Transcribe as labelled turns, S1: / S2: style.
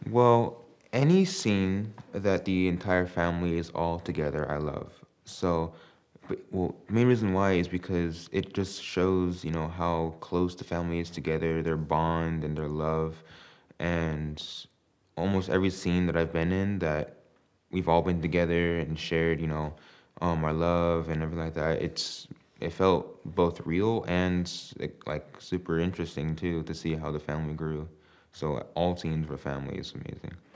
S1: Well, any scene that the entire family is all together, I love. So, well, the main reason why is because it just shows, how close the family is together, their bond and their love. And almost every scene that I've been in that we've all been together and shared, our love and everything like that, it felt both real and like super interesting too to see how the family grew. So all scenes with family is amazing.